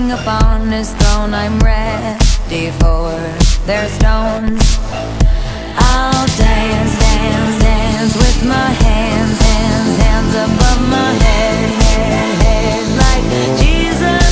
king upon his throne. I'm ready for their stones. I'll dance